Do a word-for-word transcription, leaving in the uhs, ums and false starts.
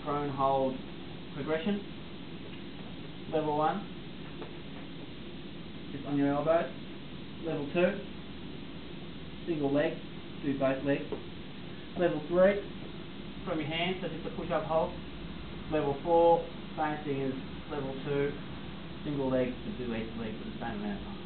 prone hold progression. Level one, just on your elbow. Level two, single leg, do both legs. Level three, from your hands, so just a push up hold. Level four, same thing as level two, single leg to do each leg for the same amount of time.